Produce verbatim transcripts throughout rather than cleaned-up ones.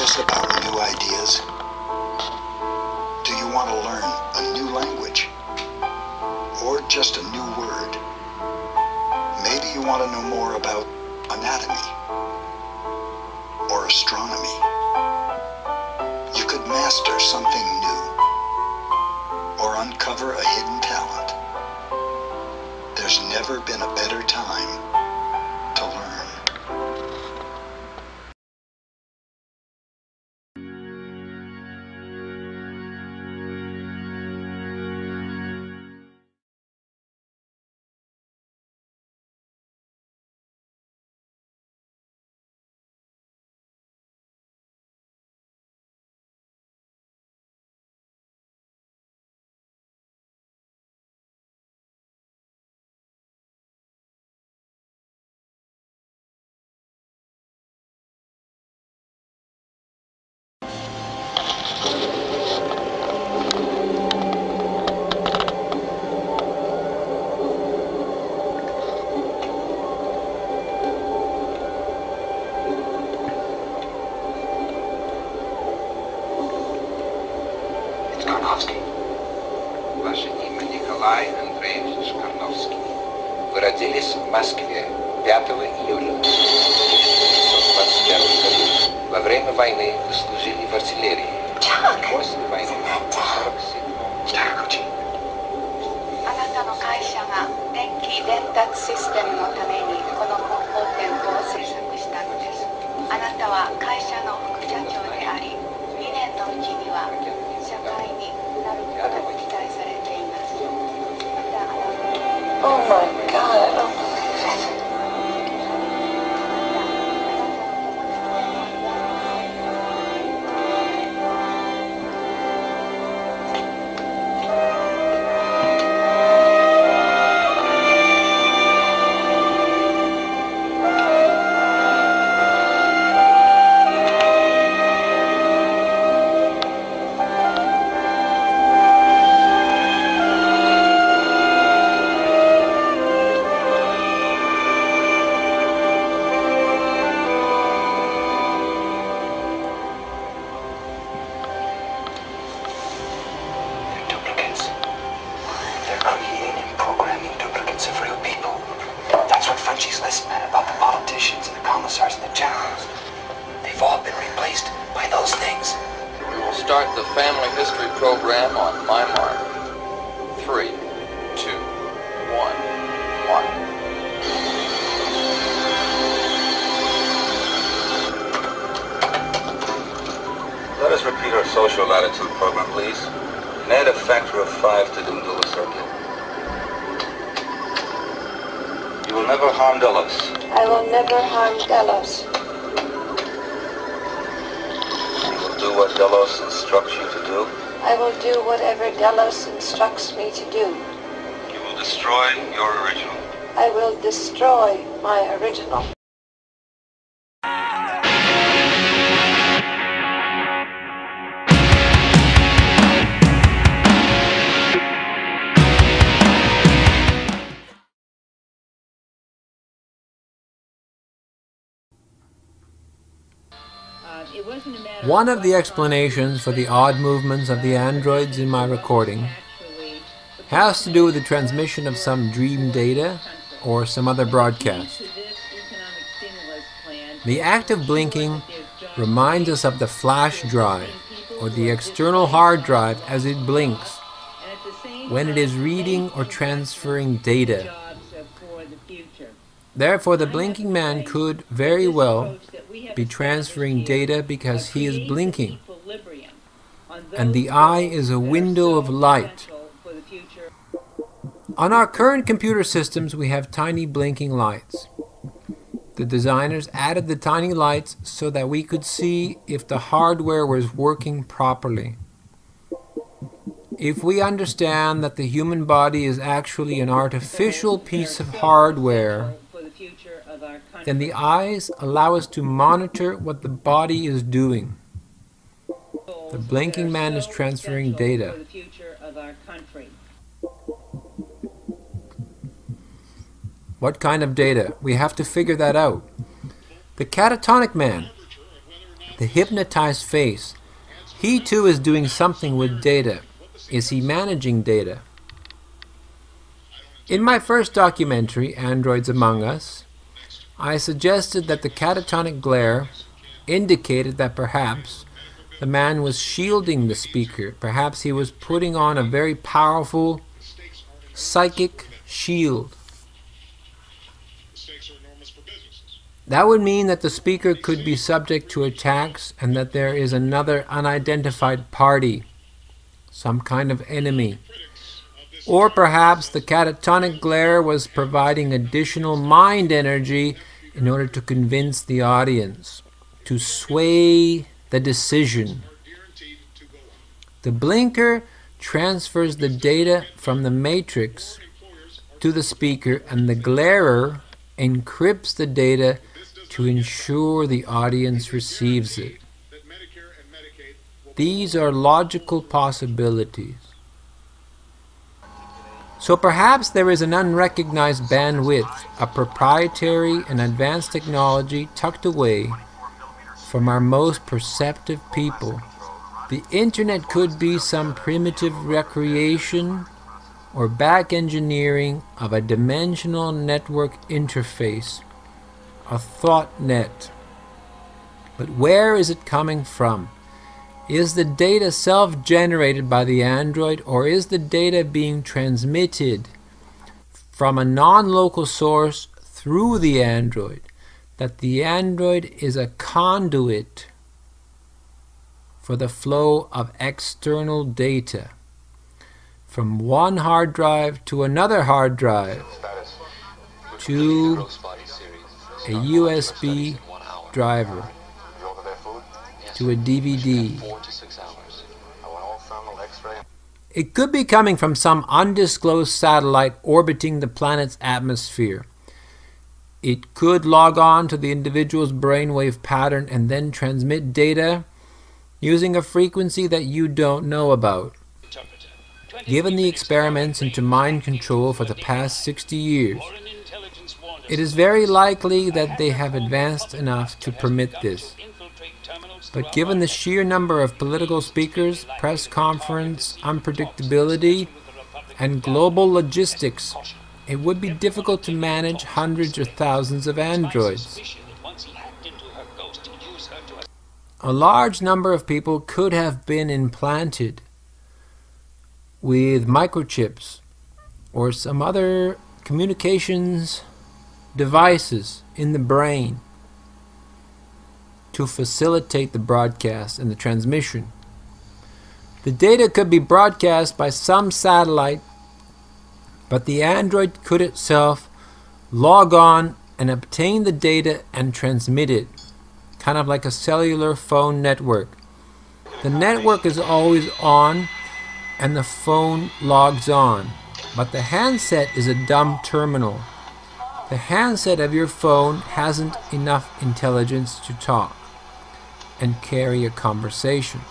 curious about new ideas? Do you want to learn a new language? Or just a new word? Maybe you want to know more about anatomy or astronomy. You could master something new or uncover a hidden talent. There's never been a better time to learn. Ваше имя Николай Андреевич Шкарновский. Вы родились в Москве пятого июля тысяча девятьсот двадцать первого года. Во время войны вы служили в артиллерии. После войны в сорок седьмом году. あなたの会社が電気伝達システムのためにこのコンポーネントを製作したのです。あなたは会社の副社長であり、にねんのうちには社会になることが期待されています。またあなた Oh my God, I don't believe it. Start the family history program on my mark. Three, two, one, mark. Let us repeat our social latitude program, please. And add a factor of five to the Undula circuit. You will never harm Delos. I will never harm Delos. Do what Delos instructs you to do. I will do whatever Delos instructs me to do. You will destroy your original. I will destroy my original. One of the explanations for the odd movements of the androids in my recording has to do with the transmission of some dream data or some other broadcast. The act of blinking reminds us of the flash drive or the external hard drive as it blinks when it is reading or transferring data. Therefore, the blinking man could very well be transferring data because he is blinking, and the eye is a window of light. On our current computer systems, we have tiny blinking lights. The designers added the tiny lights so that we could see if the hardware was working properly. If we understand that the human body is actually an artificial piece of hardware, then the eyes allow us to monitor what the body is doing. The blinking man is transferring data. What kind of data? We have to figure that out. The catatonic man the hypnotized face. He too is doing something with data. Is he managing data? In my first documentary, Androids Among Us, I suggested that the catatonic glare indicated that perhaps the man was shielding the speaker. Perhaps he was putting on a very powerful psychic shield. That would mean that the speaker could be subject to attacks and that there is another unidentified party, some kind of enemy. Or perhaps the catatonic glare was providing additional mind energy in order to convince the audience, to sway the decision. The blinker transfers the data from the matrix to the speaker, and the glarer encrypts the data to ensure the audience receives it. These are logical possibilities. So perhaps there is an unrecognized bandwidth, a proprietary and advanced technology tucked away from our most perceptive people. The internet could be some primitive recreation or back engineering of a dimensional network interface, a thought net. But where is it coming from? Is the data self-generated by the Android, or is the data being transmitted from a non-local source through the Android? That the Android is a conduit for the flow of external data from one hard drive to another hard drive to a U S B driver to a D V D. It could be coming from some undisclosed satellite orbiting the planet's atmosphere. It could log on to the individual's brainwave pattern and then transmit data using a frequency that you don't know about. Given the experiments into mind control for the past sixty years, it is very likely that they have advanced enough to permit this. But given the sheer number of political speakers, press conference, unpredictability, and global logistics, it would be difficult to manage hundreds or thousands of androids. A large number of people could have been implanted with microchips or some other communications devices in the brain to facilitate the broadcast and the transmission. The data could be broadcast by some satellite, but the Android could itself log on and obtain the data and transmit it, kind of like a cellular phone network. The network is always on and the phone logs on, but the handset is a dumb terminal. The handset of your phone hasn't enough intelligence to talk and carry a conversation.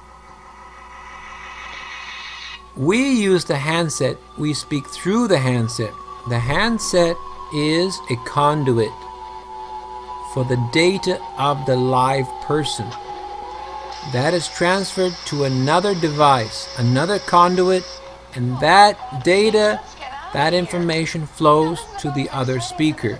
We use the handset, we speak through the handset. The handset is a conduit for the data of the live person. That is transferred to another device, another conduit, and that data, that information flows to the other speaker.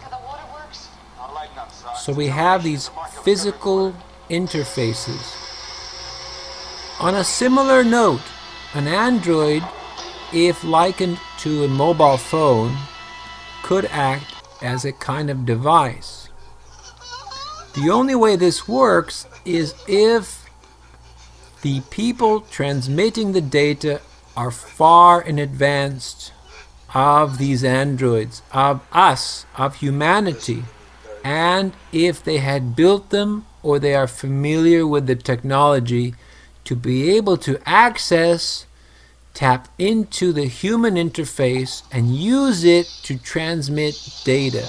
So we have these physical interfaces. On a similar note, an Android, if likened to a mobile phone, could act as a kind of device. The only way this works is if the people transmitting the data are far in advance of these androids, of us, of humanity, and if they had built them or they are familiar with the technology to be able to access, tap into the human interface and use it to transmit data.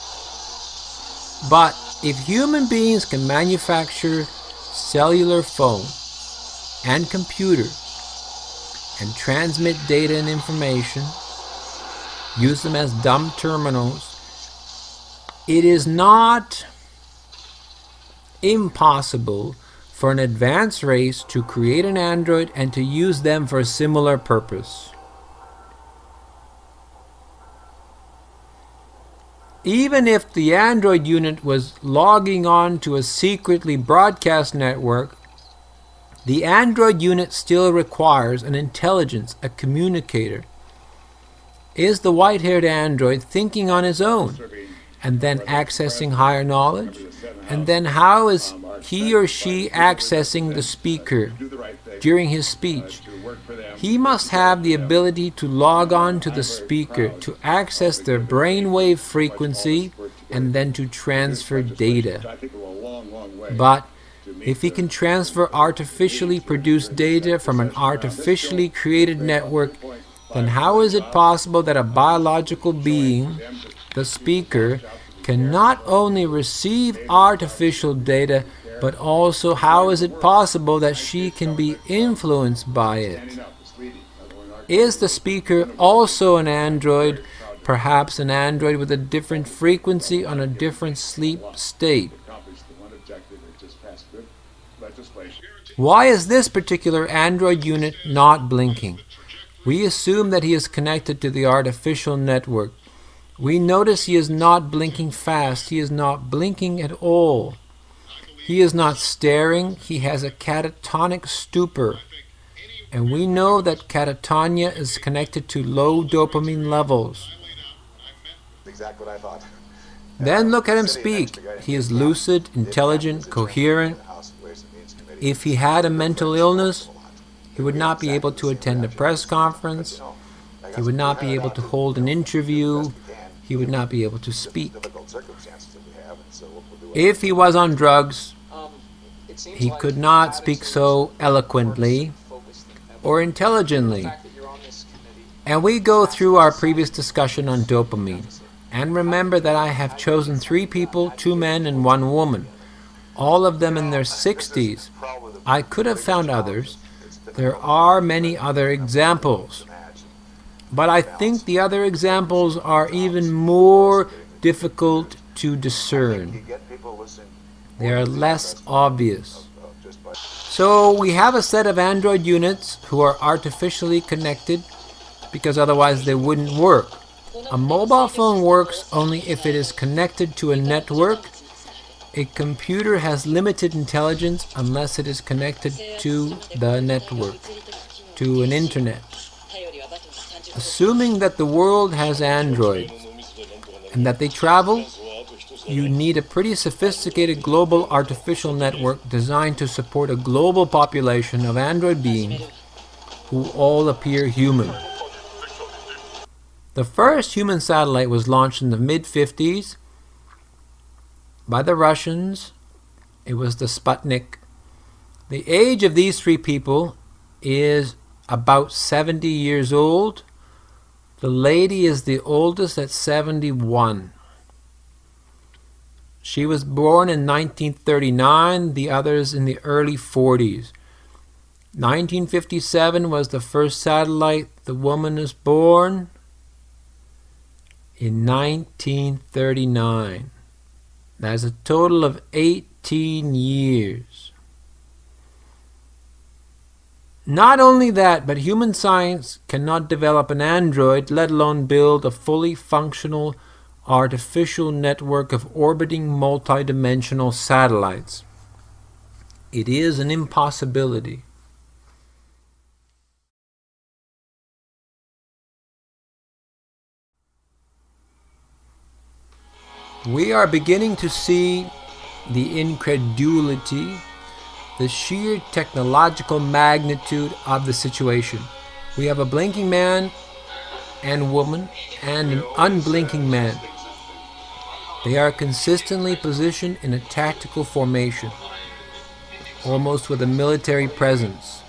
But if human beings can manufacture cellular phone and computer and transmit data and information, use them as dumb terminals, it is not impossible for an advanced race to create an android and to use them for a similar purpose. Even if the android unit was logging on to a secretly broadcast network, the android unit still requires an intelligence, a communicator. Is the white-haired android thinking on his own and then accessing higher knowledge? And then how is he or she accessing the speaker during his speech? He must have the ability to log on to the speaker, to access their brainwave frequency, and then to transfer data. But if he can transfer artificially produced data from an artificially created network, then how is it possible that a biological being, the speaker, can not only receive artificial data, but also how is it possible that she can be influenced by it? Is the speaker also an android, perhaps an android with a different frequency on a different sleep state? Why is this particular android unit not blinking? We assume that he is connected to the artificial network. We notice he is not blinking fast. He is not blinking at all. He is not staring. He has a catatonic stupor. And we know that catatonia is connected to low dopamine levels. Exactly what I thought. Then look at him speak. He is lucid, intelligent, coherent. If he had a mental illness, he would not be able to attend a press conference. He would not be able to hold an interview. He would not be able to speak. If he was on drugs, he could not speak so eloquently or intelligently. And we go through our previous discussion on dopamine. And remember that I have chosen three people, two men and one woman, all of them in their sixties. I could have found others. There are many other examples. But I think the other examples are even more difficult to discern. They are less obvious. So we have a set of android units who are artificially connected because otherwise they wouldn't work. A mobile phone works only if it is connected to a network. A computer has limited intelligence unless it is connected to the network, to an internet. Assuming that the world has androids and that they travel, you need a pretty sophisticated global artificial network designed to support a global population of android beings who all appear human. The first human satellite was launched in the mid fifties by the Russians. It was the Sputnik. The age of these three people is about seventy years old. The lady is the oldest at seventy-one. She was born in nineteen thirty-nine, the others in the early forties. nineteen fifty-seven was the first satellite. The woman is born in nineteen thirty-nine. That's a total of eighteen years. Not only that, but human science cannot develop an android, let alone build a fully functional artificial network of orbiting multidimensional satellites. It is an impossibility. We are beginning to see the incredulity, the sheer technological magnitude of the situation. We have a blinking man and woman and an unblinking man. They are consistently positioned in a tactical formation, almost with a military presence.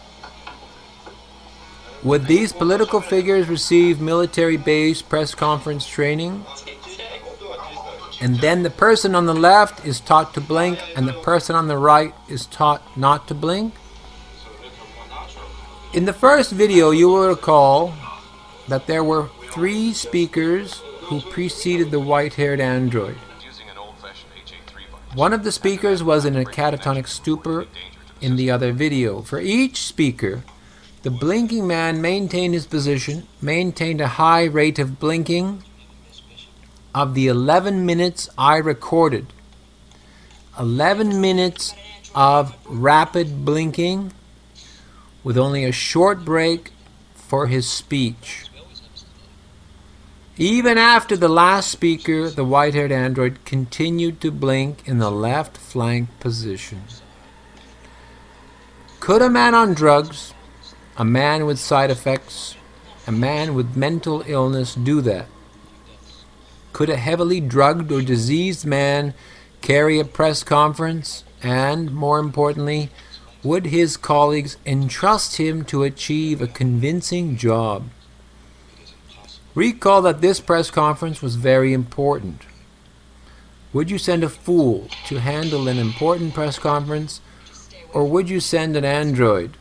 Would these political figures receive military-based press conference training? And then the person on the left is taught to blink and the person on the right is taught not to blink? In the first video, you will recall that there were three speakers who preceded the white-haired android. One of the speakers was in a catatonic stupor in the other video. For each speaker, the blinking man maintained his position, maintained a high rate of blinking. Of the eleven minutes I recorded, eleven minutes of rapid blinking with only a short break for his speech. Even after the last speaker, the white-haired android continued to blink in the left flank position. Could a man on drugs, a man with side effects, a man with mental illness do that? Could a heavily drugged or diseased man carry a press conference? And, more importantly, would his colleagues entrust him to achieve a convincing job? Recall that this press conference was very important. Would you send a fool to handle an important press conference, or would you send an android?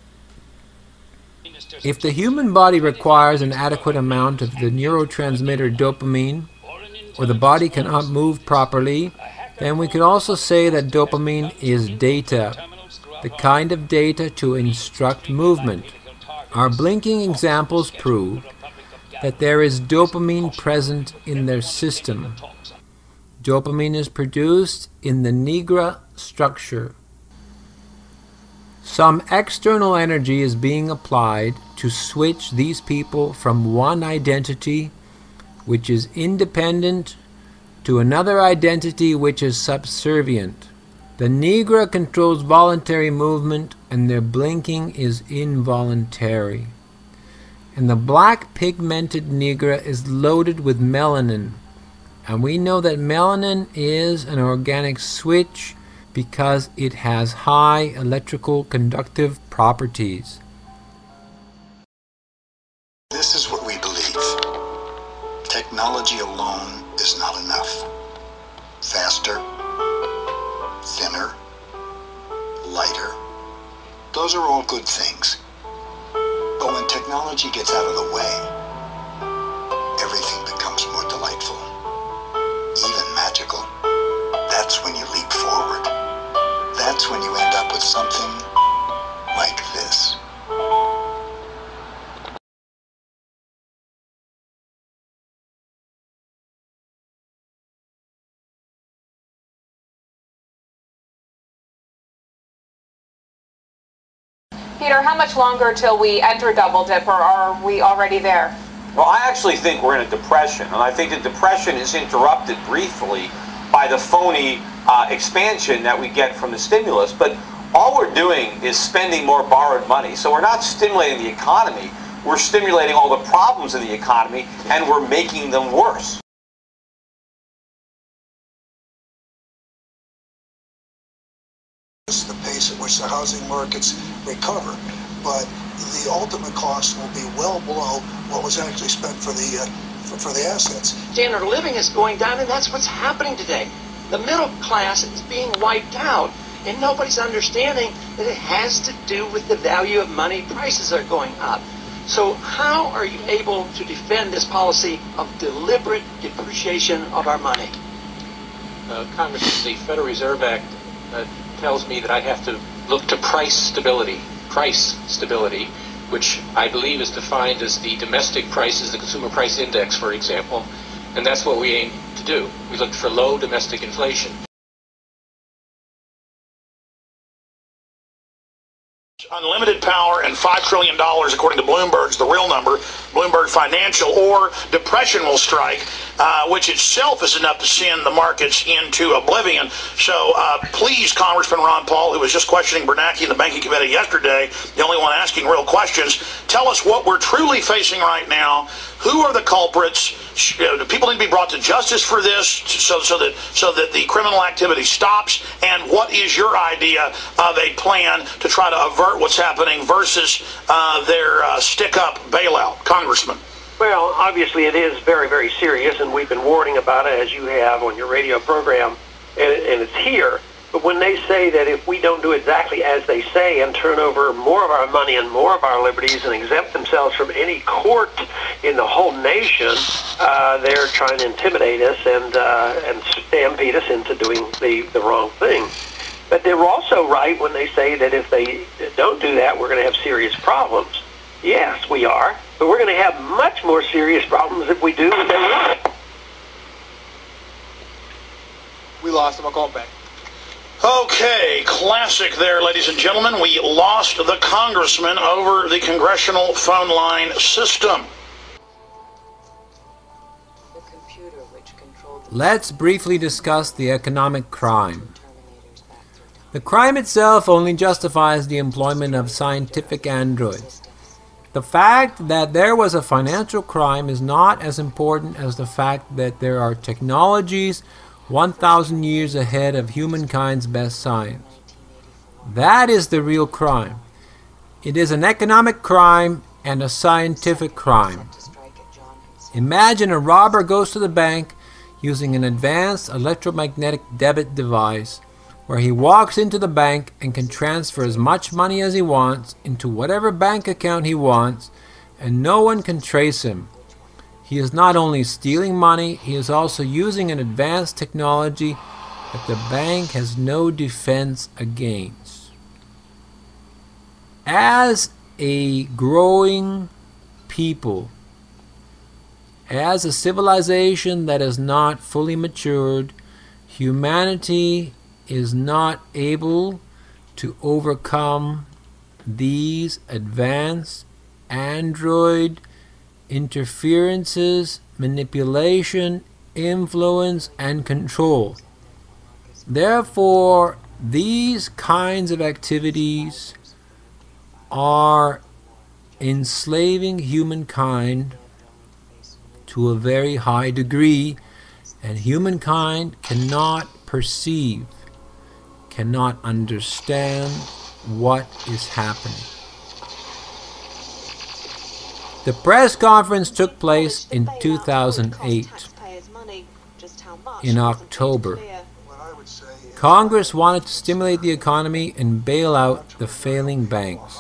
If the human body requires an adequate amount of the neurotransmitter dopamine, or the body cannot move properly, then we could also say that dopamine is data, the kind of data to instruct movement. Our blinking examples prove that there is dopamine present in their system. Dopamine is produced in the nigra structure. Some external energy is being applied to switch these people from one identity, which is independent, to another identity which is subservient. The nigra controls voluntary movement, and their blinking is involuntary. And the black pigmented nigra is loaded with melanin. And we know that melanin is an organic switch because it has high electrical conductive properties. This is what we believe. Technology alone is not enough. Faster, thinner, lighter, those are all good things. But when technology gets out of the way, everything becomes more delightful, even magical. That's when you leap forward. That's when you end up with something like this. Peter, how much longer till we enter Double Dip, or are we already there? Well, I actually think we're in a depression, and I think the depression is interrupted briefly by the phony uh, expansion that we get from the stimulus. But all we're doing is spending more borrowed money. So we're not stimulating the economy. We're stimulating all the problems in the economy, and we're making them worse. The pace at which the housing markets recover, but the ultimate cost will be well below what was actually spent for the uh, for, for the assets. Standard of living is going down, and that's what's happening today. The middle class is being wiped out, and nobody's understanding that it has to do with the value of money. Prices are going up. So how are you able to defend this policy of deliberate depreciation of our money? Uh, Congressman, the Federal Reserve Act uh, tells me that I have to look to price stability, price stability, which I believe is defined as the domestic prices, the consumer price index, for example, and that's what we aim to do. We look for low domestic inflation. Unlimited power and five trillion dollars, according to Bloomberg's the real number, Bloomberg Financial, or depression will strike, uh, which itself is enough to send the markets into oblivion. So uh, please, Congressman Ron Paul, who was just questioning Bernanke in the Banking Committee yesterday, the only one asking real questions, tell us what we're truly facing right now. Who are the culprits? Do people need to be brought to justice for this so, so that so that the criminal activity stops? And what is your idea of a plan to try to avert what's happening versus uh, their uh, stick-up bailout? Congressman. Well, obviously it is very, very serious, and we've been warning about it, as you have on your radio program, and, and it's here. But when they say that if we don't do exactly as they say and turn over more of our money and more of our liberties and exempt themselves from any court in the whole nation, uh, they're trying to intimidate us and uh, and stampede us into doing the, the wrong thing. But they were also right when they say that if they don't do that, we're going to have serious problems. Yes, we are, but we're going to have much more serious problems if we do what they want. We lost him. I'll call him back. Okay, classic there, ladies and gentlemen. We lost the congressman over the congressional phone line system. Let's briefly discuss the economic crime. The crime itself only justifies the employment of scientific androids. The fact that there was a financial crime is not as important as the fact that there are technologies one thousand years ahead of humankind's best science. That is the real crime. It is an economic crime and a scientific crime. Imagine a robber goes to the bank using an advanced electromagnetic debit device where he walks into the bank and can transfer as much money as he wants into whatever bank account he wants, and no one can trace him. He is not only stealing money, he is also using an advanced technology that the bank has no defense against. As a growing people, as a civilization that is not fully matured, humanity is not able to overcome these advanced android interferences, manipulation, influence, and control. Therefore, these kinds of activities are enslaving humankind to a very high degree, and humankind cannot perceive, cannot understand what is happening. The press conference took place in two thousand eight, in October. Congress wanted to stimulate the economy and bail out the failing banks.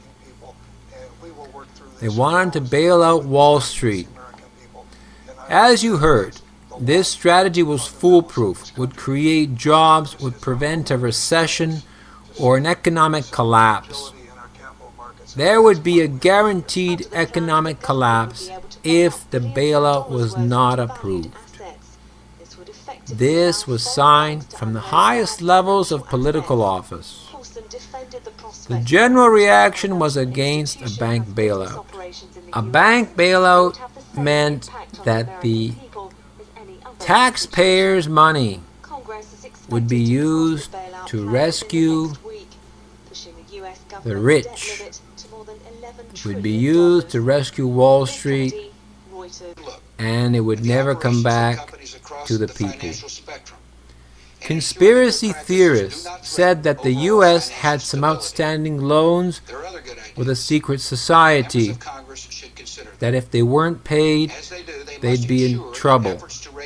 They wanted to bail out Wall Street. As you heard, this strategy was foolproof, would create jobs, would prevent a recession or an economic collapse. There would be a guaranteed economic collapse if the bailout was not approved. This was signed from the highest levels of political office. The general reaction was against a bank bailout. A bank bailout meant that the taxpayers' money would be used to rescue the rich, would be used to rescue Wall Street, and it would never come back to the people. Conspiracy theorists said that the U S had some outstanding loans with a secret society, that if they weren't paid, they'd be in trouble.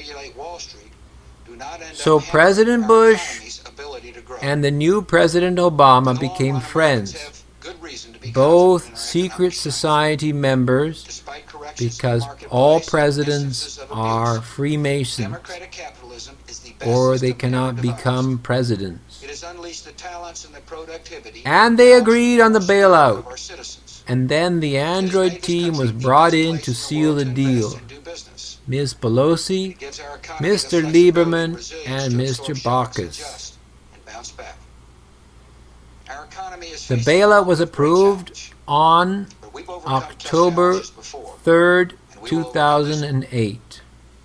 So President Bush and the new President Obama became friends, both secret society members, because all presidents are Freemasons, or they cannot become presidents. And they agreed on the bailout, and then the android team was brought in to seal the deal. Miz Pelosi, Mister Lieberman, and Mister Baucus. The bailout was approved on October third, two thousand eight.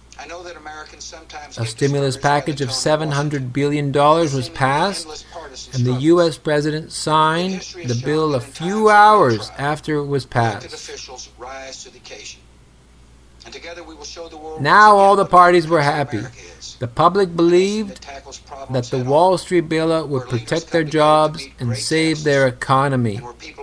A stimulus package of seven hundred billion dollars was passed, and the U S President signed the bill a few hours after it was passed. Now all the parties were happy. The public believed that the Wall Street bailout would protect their jobs and save their economy.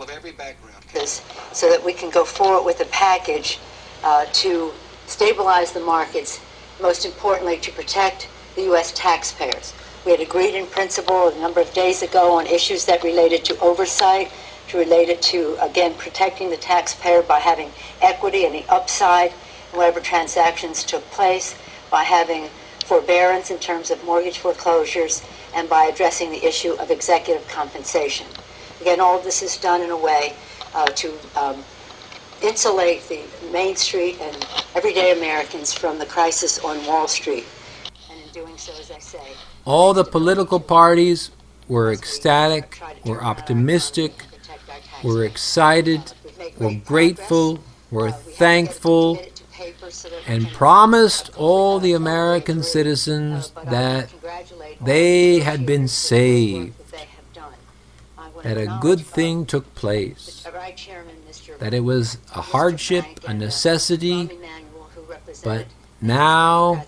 So that we can go forward with a package uh, to stabilize the markets, most importantly to protect the U S taxpayers. We had agreed in principle a number of days ago on issues that related to oversight, to related to, again, protecting the taxpayer by having equity and the upside in whatever transactions took place, by having forbearance in terms of mortgage foreclosures, and by addressing the issue of executive compensation. Again, all of this is done in a way uh, to um, insulate the Main Street and everyday Americans from the crisis on Wall Street. And in doing so, as I say, all the political parties were ecstatic, were optimistic, were excited, were grateful, were thankful, and promised all the American citizens that they had been saved, that a good thing took place, that it was a hardship, a necessity, but now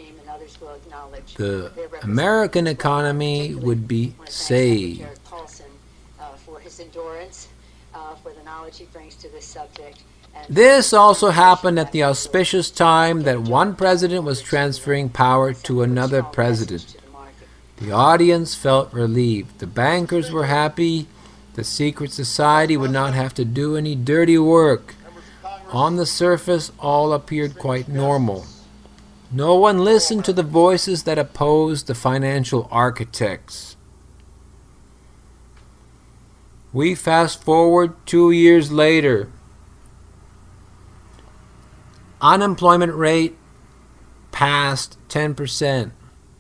the American economy would be saved. This also happened at the auspicious time that one president was transferring power to another president. The audience felt relieved. The bankers were happy. The secret society would not have to do any dirty work. On the surface, all appeared quite normal. No one listened to the voices that opposed the financial architects. We fast forward two years later. Unemployment rate passed ten percent.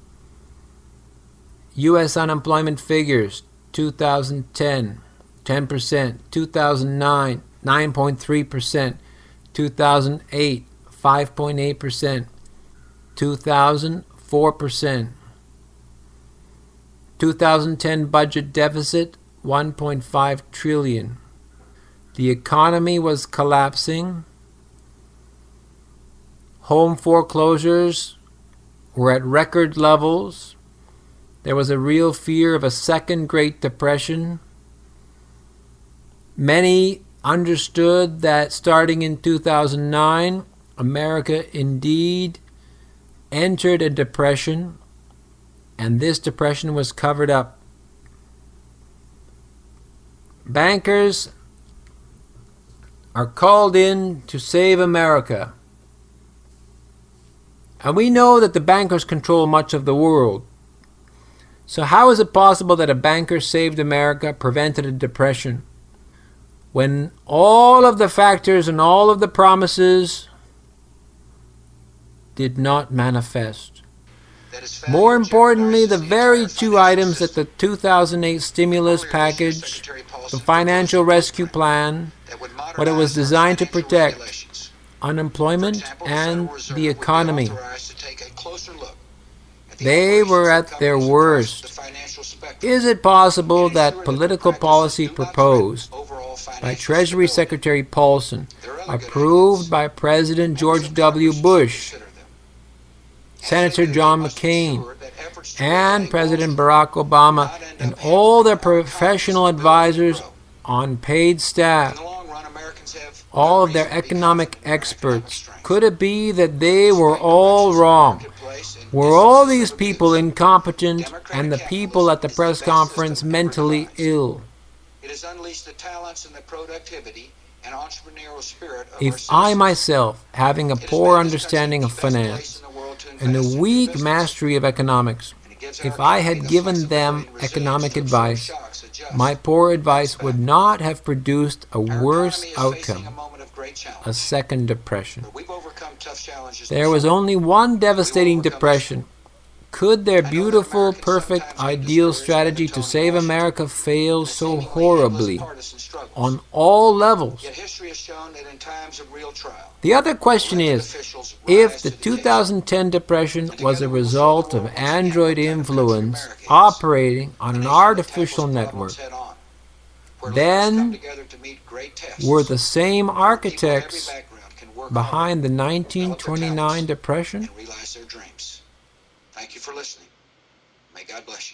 U S unemployment figures, two thousand ten, ten percent. two thousand nine, nine point three percent. two thousand eight, five point eight percent. two thousand, four percent. two thousand ten budget deficit, one point five trillion. The economy was collapsing. Home foreclosures were at record levels. There was a real fear of a second Great Depression. Many understood that starting in two thousand nine, America indeed entered a depression, and this depression was covered up. Bankers are called in to save America. And we know that the bankers control much of the world. So how is it possible that a banker saved America, prevented a depression, when all of the factors and all of the promises did not manifest? More importantly, the very two items that the two thousand eight stimulus package, the financial rescue plan, what it was designed to protect, unemployment and the economy, they were at their worst. Is it possible that political policy proposed by Treasury Secretary Paulson, approved by President George W. Bush, Senator John McCain, and President Barack Obama, and all their professional advisors on paid staff, all of their economic experts, could it be that they were all wrong? Were all these people incompetent and the people at the press conference mentally ill? If I myself, having a poor understanding of finance and a weak mastery of economics, if I had given them economic advice, my poor advice would not have produced a worse outcome, a second depression. There was only one devastating depression. Could their beautiful, perfect, ideal strategy to save America fail so horribly on all levels? The other question is, if the two thousand ten depression was a result of Android influence operating on an artificial network, then were the same architects behind the nineteen twenty-nine depression? Thank you for listening. May God bless you.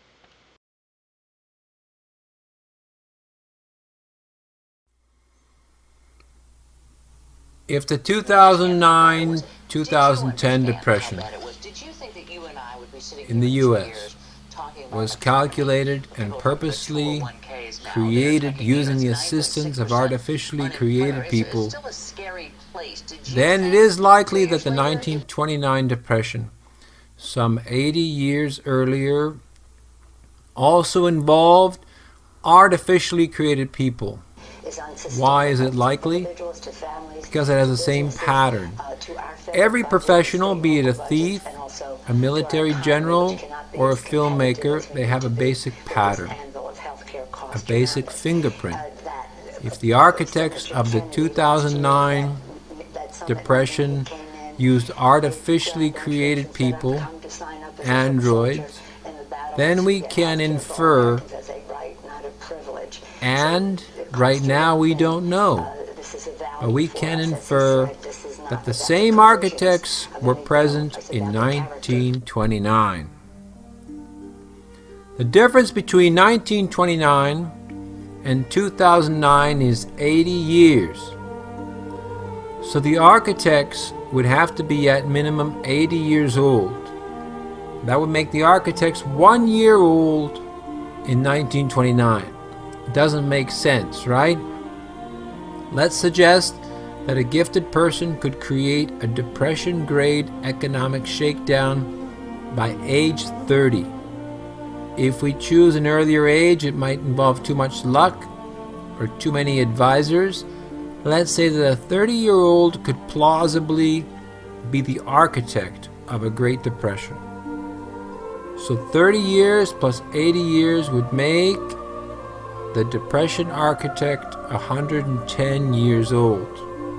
If the two thousand nine two thousand ten depression in the U S was calculated and purposely created using the assistance of artificially created people, then it is likely that the nineteen twenty-nine depression some eighty years earlier, also involved artificially created people. Why is it likely? Because it has the same pattern. Every professional, be it a thief, a military general, or a filmmaker, they have a basic pattern, a basic fingerprint. If the architects of the two thousand nine Depression used artificially created people, androids, then we can infer, and right now we don't know, but we can infer that the same architects were present in nineteen twenty-nine. The difference between nineteen twenty-nine and two thousand nine is eighty years. So the architects would have to be at minimum eighty years old. That would make the architects one year old in nineteen twenty-nine. It doesn't make sense, right? Let's suggest that a gifted person could create a depression-grade economic shakedown by age thirty. If we choose an earlier age, it might involve too much luck or too many advisors. Let's say that a thirty-year-old could plausibly be the architect of a Great Depression. So thirty years plus eighty years would make the Depression architect one hundred ten years old.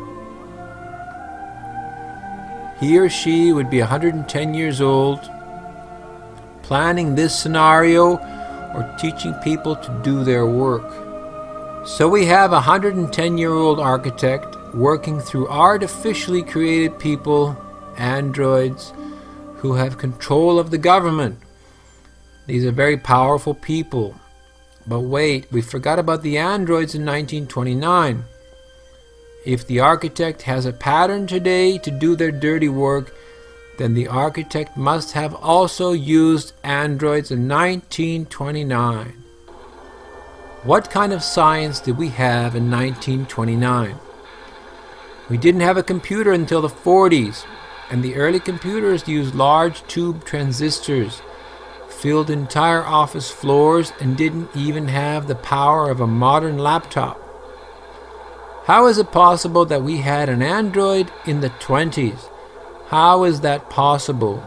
He or she would be one hundred ten years old, planning this scenario or teaching people to do their work. So we have a one hundred ten year old architect working through artificially created people, androids, who have control of the government. These are very powerful people. But wait, we forgot about the androids in nineteen twenty-nine. If the architect has a pattern today to do their dirty work, then the architect must have also used androids in nineteen twenty-nine. What kind of science did we have in nineteen twenty-nine? We didn't have a computer until the forties, and the early computers used large tube transistors, filled entire office floors, and didn't even have the power of a modern laptop. How is it possible that we had an android in the twenties? How is that possible?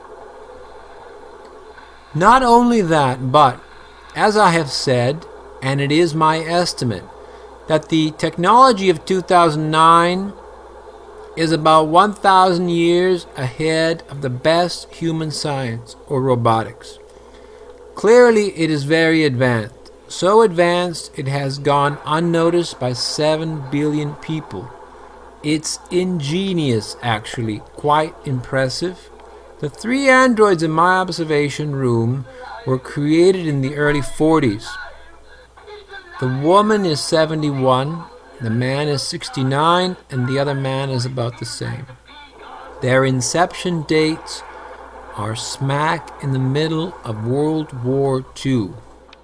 Not only that, but, as I have said, and it is my estimate, that the technology of two thousand nine is about one thousand years ahead of the best human science or robotics. Clearly it is very advanced. So advanced it has gone unnoticed by seven billion people. It's ingenious, actually, quite impressive. The three androids in my observation room were created in the early forties. The woman is seventy-one, the man is sixty-nine, and the other man is about the same. Their inception dates are smack in the middle of World War Two.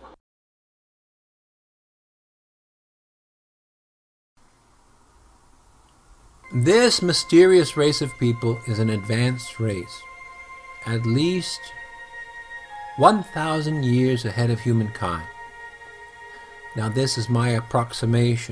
This mysterious race of people is an advanced race, at least one thousand years ahead of humankind. Now this is my approximation.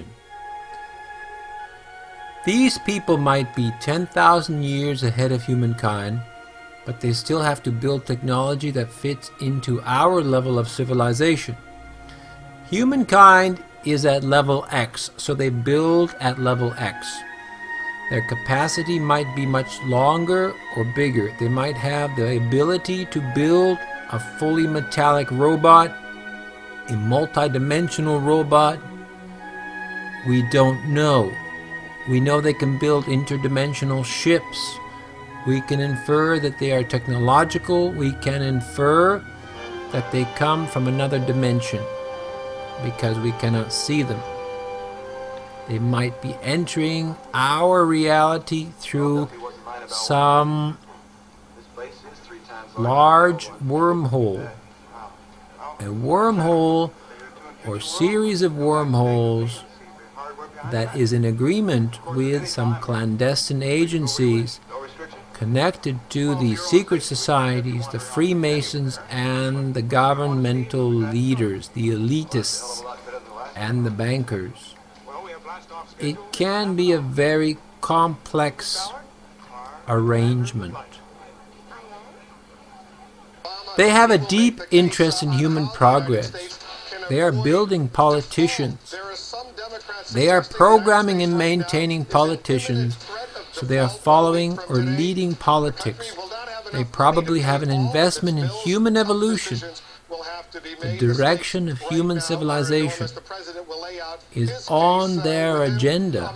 These people might be ten thousand years ahead of humankind, but they still have to build technology that fits into our level of civilization. Humankind is at level X, so they build at level X. Their capacity might be much longer or bigger. They might have the ability to build a fully metallic robot, a multi-dimensional robot. We don't know. We know they can build interdimensional ships. We can infer that they are technological. We can infer that they come from another dimension because we cannot see them. They might be entering our reality through some large wormhole. A wormhole or series of wormholes that is in agreement with some clandestine agencies connected to the secret societies, the Freemasons, and the governmental leaders, the elitists, and the bankers. It can be a very complex arrangement. They have a deep interest in human progress. They are building politicians. They are programming and maintaining politicians, so they are following or leading politics. They probably have an investment in human evolution. The direction of human civilization is on their agenda.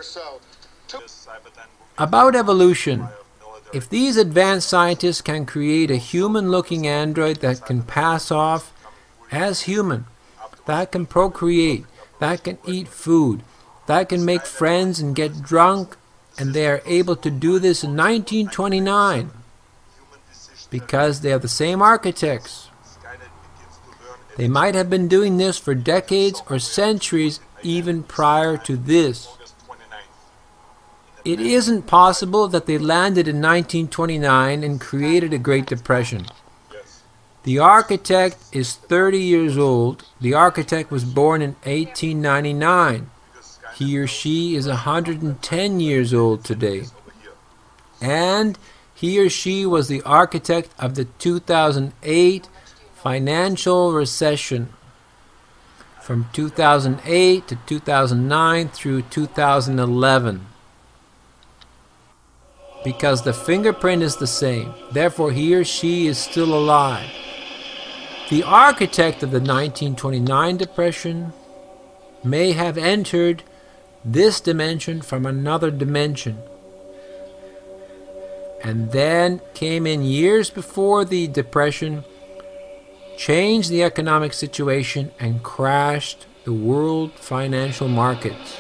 About evolution, if these advanced scientists can create a human-looking android that can pass off as human, that can procreate, that can eat food, that can make friends and get drunk, and they are able to do this in nineteen twenty-nine because they are the same architects. They might have been doing this for decades or centuries even prior to this. It isn't possible that they landed in nineteen twenty-nine and created a Great Depression. The architect is thirty years old. The architect was born in eighteen ninety-nine. He or she is one hundred ten years old today. And he or she was the architect of the two thousand eight financial recession. From two thousand eight to two thousand nine through two thousand eleven. Because the fingerprint is the same. Therefore, he or she is still alive. The architect of the nineteen twenty-nine Depression may have entered this dimension from another dimension, and then came in years before the Depression, changed the economic situation, and crashed the world financial markets.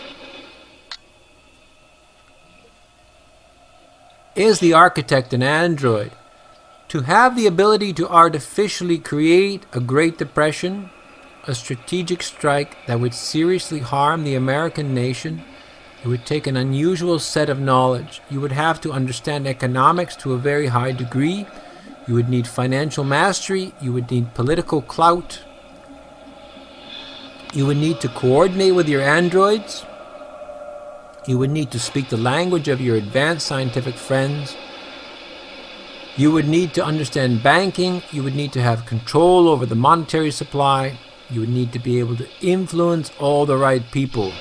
Is the architect an android? To have the ability to artificially create a Great Depression, a strategic strike that would seriously harm the American nation, it would take an unusual set of knowledge. You would have to understand economics to a very high degree. You would need financial mastery. You would need political clout. You would need to coordinate with your androids. You would need to speak the language of your advanced scientific friends. You would need to understand banking. You would need to have control over the monetary supply. You would need to be able to influence all the right people.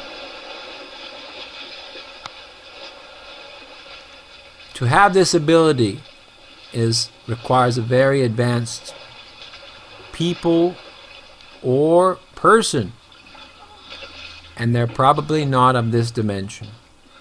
To have this ability is requires a very advanced people or person, and they're probably not of this dimension.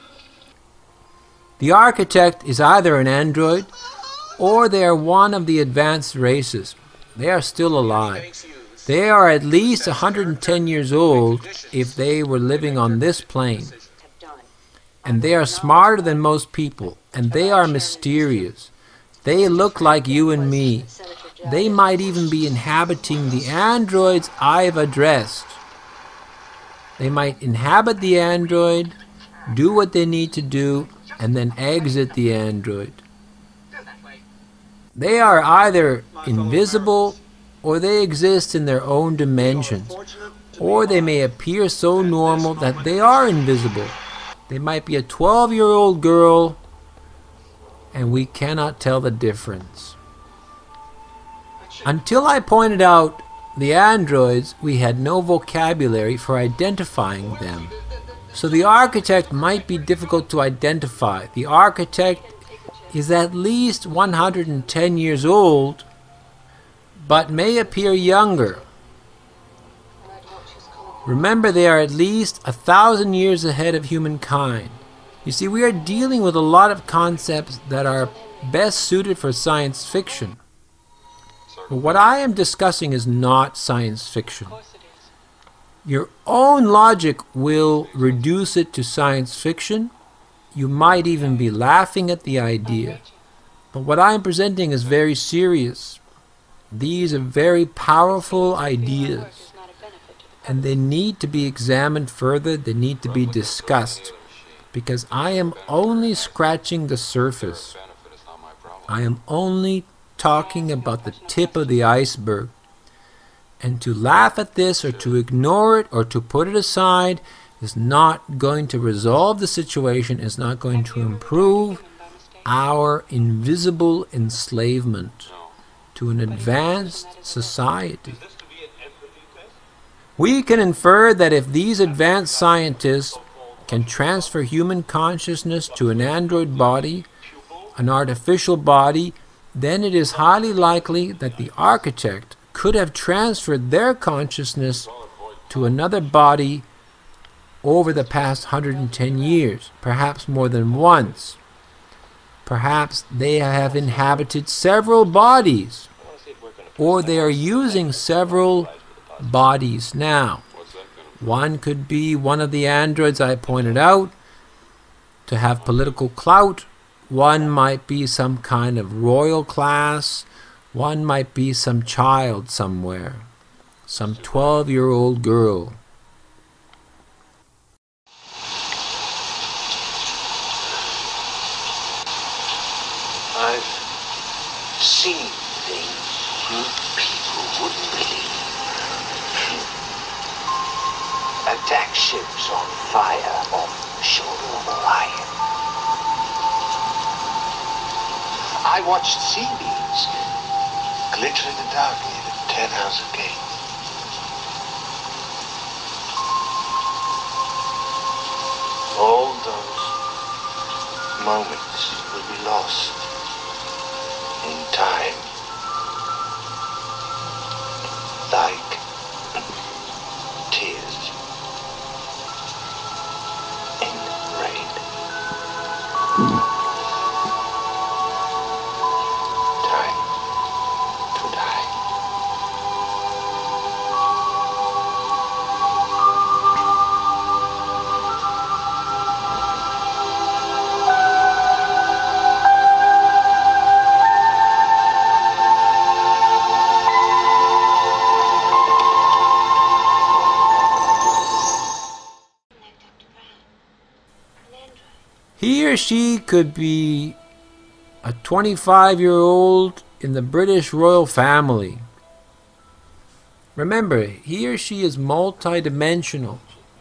The architect is either an android or they are one of the advanced races. They are still alive. They are at least one hundred ten years old if they were living on this plane. And they are smarter than most people, and they are mysterious. They look like you and me. They might even be inhabiting the androids I've addressed. They might inhabit the android, do what they need to do, and then exit the android. They are either invisible or they exist in their own dimensions, or they may appear so normal that they are invisible. They might be a twelve-year-old girl, and we cannot tell the difference. Until I pointed out the androids, we had no vocabulary for identifying them. So the architect might be difficult to identify. The architect is at least one hundred ten years old, but may appear younger. Remember, they are at least a thousand years ahead of humankind. You see, we are dealing with a lot of concepts that are best suited for science fiction. But what I am discussing is not science fiction. Your own logic will reduce it to science fiction. You might even be laughing at the idea. But what I am presenting is very serious. These are very powerful ideas, and they need to be examined further. They need to be discussed, because I am only scratching the surface. I am only talking about the tip of the iceberg. And to laugh at this or to ignore it or to put it aside is not going to resolve the situation, is not going to improve our invisible enslavement to an advanced society. We can infer that if these advanced scientists can transfer human consciousness to an android body, an artificial body, then it is highly likely that the architect could have transferred their consciousness to another body over the past one hundred ten years, perhaps more than once. Perhaps they have inhabited several bodies, or they are using several bodies now. One could be one of the androids I pointed out to have political clout. One might be some kind of royal class. One might be some child somewhere, some twelve-year-old girl. I've seen things you people wouldn't believe. Attack ships on fire off the shoulder of Orion. I watched sea beams glitter in the dark near the Tannhauser Gate. All those moments will be lost in time, like tears in rain. Time to die. He or she could be a twenty-five-year-old in the British royal family. Remember, he or she is multidimensional.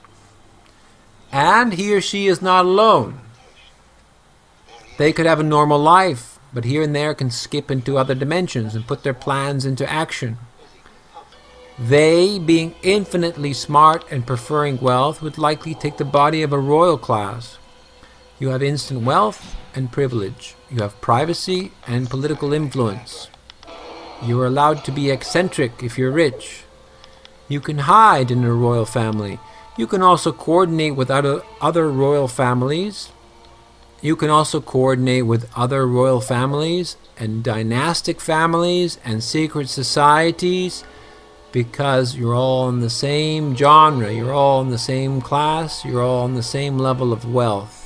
And he or she is not alone. They could have a normal life, but here and there can skip into other dimensions and put their plans into action. They, being infinitely smart and preferring wealth, would likely take the body of a royal class. You have instant wealth and privilege. You have privacy and political influence. You are allowed to be eccentric if you're rich. You can hide in a royal family. You can also coordinate with other, other royal families. You can also coordinate with other royal families and dynastic families and secret societies because you're all in the same genre. You're all in the same class. You're all on the same level of wealth.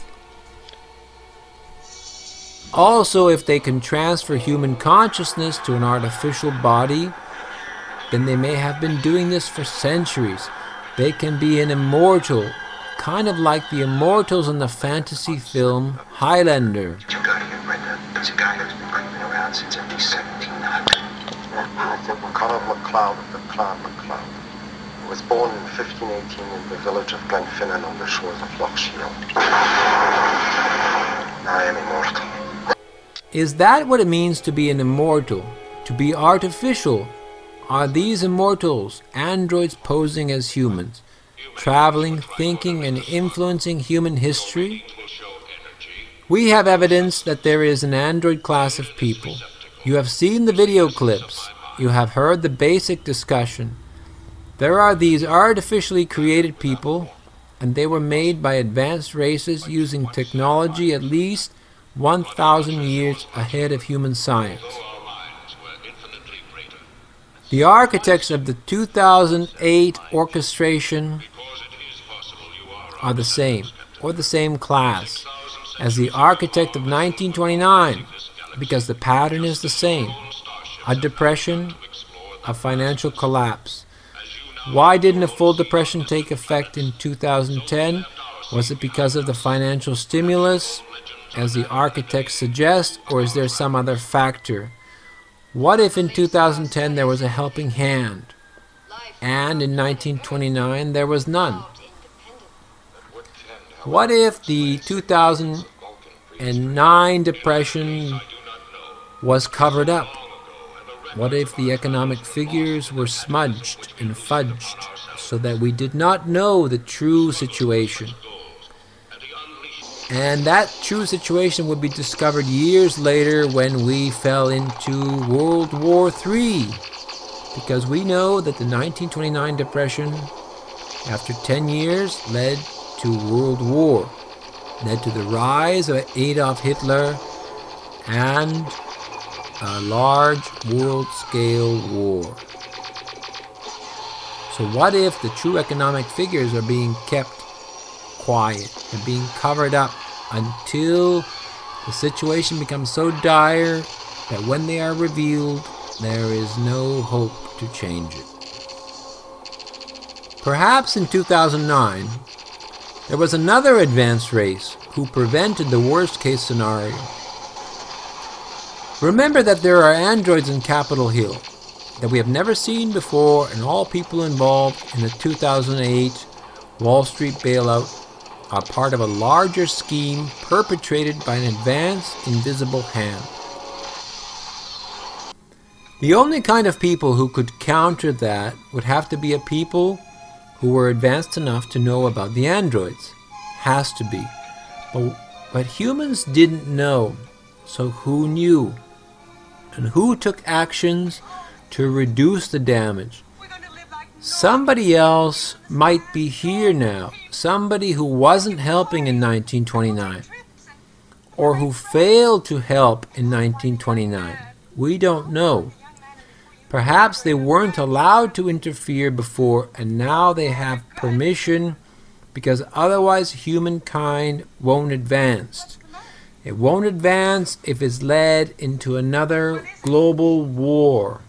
Also, if they can transfer human consciousness to an artificial body, then they may have been doing this for centuries. They can be an immortal, kind of like the immortals in the fantasy film Highlander. You got here, Brenda. It's a guy who's been creeping around since at least seventeen hundred. Conor MacLeod of the Clan MacLeod was born in fifteen eighteen in the village of Glenfinnan on the shores of Loch Shiel. I am immortal. Is that what it means to be an immortal? To be artificial? Are these immortals androids posing as humans, traveling, thinking, and influencing human history? We have evidence that there is an android class of people. You have seen the video clips. You have heard the basic discussion. There are these artificially created people, and they were made by advanced races using technology at least one thousand years ahead of human science. The architects of the two thousand eight orchestration are the same, or the same class, as the architect of nineteen twenty-nine, because the pattern is the same. A depression, a financial collapse. Why didn't a full depression take effect in two thousand ten? Was it because of the financial stimulus? as the architects suggest, or is there some other factor? What if in two thousand ten there was a helping hand, and in nineteen twenty-nine there was none? What if the two thousand nine depression was covered up? What if the economic figures were smudged and fudged so that we did not know the true situation? And that true situation would be discovered years later when we fell into World War Three, because we know that the nineteen twenty-nine depression, after ten years, led to World War, led to the rise of Adolf Hitler and a large world-scale war. So what if the true economic figures are being kept quiet and being covered up until the situation becomes so dire that when they are revealed, there is no hope to change it? Perhaps in two thousand nine, there was another advanced race who prevented the worst-case scenario. Remember that there are androids in Capitol Hill that we have never seen before, and all people involved in the two thousand eight Wall Street bailout are part of a larger scheme perpetrated by an advanced, invisible hand. The only kind of people who could counter that would have to be a people who were advanced enough to know about the androids. Has to be. But, but humans didn't know, so who knew? And who took actions to reduce the damage? Somebody else might be here now, somebody who wasn't helping in nineteen twenty-nine, or who failed to help in nineteen twenty-nine. We don't know. Perhaps they weren't allowed to interfere before, and now they have permission, because otherwise humankind won't advance. It won't advance if it's led into another global war.